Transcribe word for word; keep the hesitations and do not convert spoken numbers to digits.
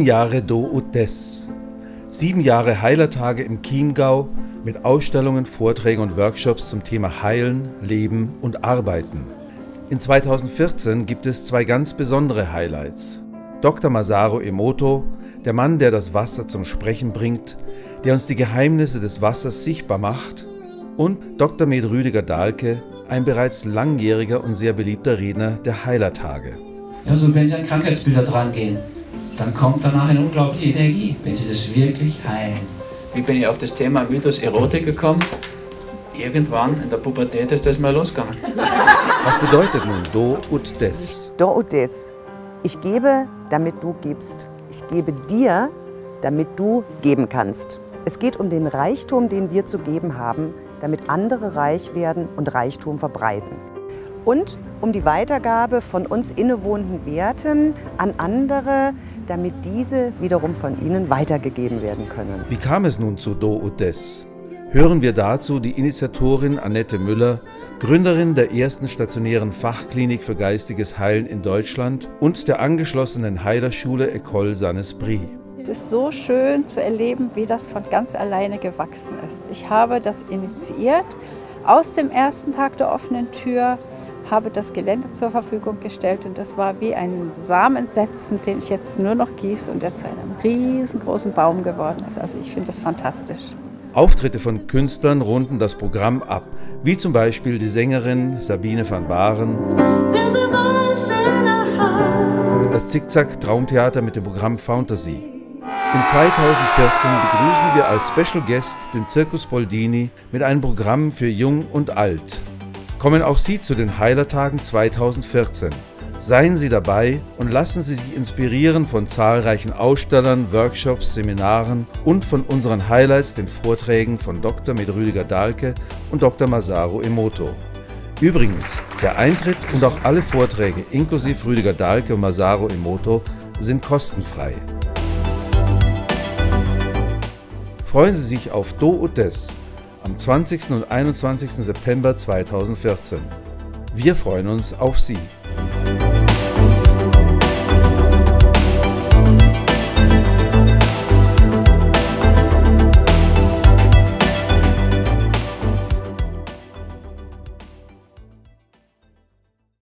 Sieben Jahre Do ut Des. Sieben Jahre Heilertage im Chiemgau mit Ausstellungen, Vorträgen und Workshops zum Thema Heilen, Leben und Arbeiten. In zweitausendvierzehn gibt es zwei ganz besondere Highlights. Doktor Masaru Emoto, der Mann, der das Wasser zum Sprechen bringt, der uns die Geheimnisse des Wassers sichtbar macht, und Doktor Med Rüdiger Dahlke, ein bereits langjähriger und sehr beliebter Redner der Heilertage. Ja, so wenn Sie an Krankheitsbilder dran gehen, dann kommt danach eine unglaubliche Energie, wenn Sie das wirklich heilen. Wie bin ich auf das Thema Mythos Erotik gekommen? Irgendwann in der Pubertät ist das mal losgegangen. Was bedeutet nun Do ut Des? Do ut Des. Ich gebe, damit du gibst. Ich gebe dir, damit du geben kannst. Es geht um den Reichtum, den wir zu geben haben, damit andere reich werden und Reichtum verbreiten. Und um die Weitergabe von uns innewohnenden Werten an andere, damit diese wiederum von ihnen weitergegeben werden können. Wie kam es nun zu Do ut Des? Hören wir dazu die Initiatorin Annette Müller, Gründerin der ersten stationären Fachklinik für geistiges Heilen in Deutschland und der angeschlossenen Heilerschule École Saint Esprit. Es ist so schön zu erleben, wie das von ganz alleine gewachsen ist. Ich habe das initiiert, aus dem ersten Tag der offenen Tür, habe das Gelände zur Verfügung gestellt und das war wie ein Samen setzen, den ich jetzt nur noch gieße und der zu einem riesengroßen Baum geworden ist. Also ich finde das fantastisch. Auftritte von Künstlern runden das Programm ab, wie zum Beispiel die Sängerin Sabine van Baaren, das Zickzack Traumtheater mit dem Programm Fantasy. In zweitausendvierzehn begrüßen wir als Special Guest den Circus Boldini mit einem Programm für Jung und Alt. Kommen auch Sie zu den Heilertagen zweitausendvierzehn. Seien Sie dabei und lassen Sie sich inspirieren von zahlreichen Ausstellern, Workshops, Seminaren und von unseren Highlights, den Vorträgen von Doktor Med Rüdiger Dahlke und Doktor Masaru Emoto. Übrigens, der Eintritt und auch alle Vorträge inklusive Rüdiger Dahlke und Masaru Emoto sind kostenfrei. Freuen Sie sich auf Do ut Des am zwanzigsten und einundzwanzigsten September zweitausendvierzehn. Wir freuen uns auf Sie.